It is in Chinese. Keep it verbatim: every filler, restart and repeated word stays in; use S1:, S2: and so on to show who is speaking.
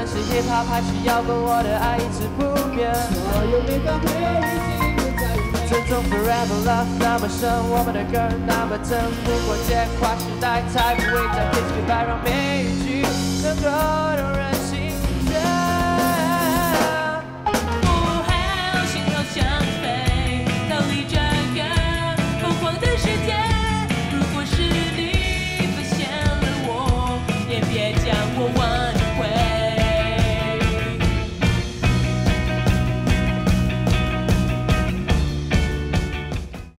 S1: 论是 hip hop 还是摇滚，我的爱一直不变。
S2: 所有美好回忆记录在里面。
S1: 尊重 forever love 那么深，我们的歌那么真，不过界跨时代才不会在 kiss goodbye，让每一句能够动人。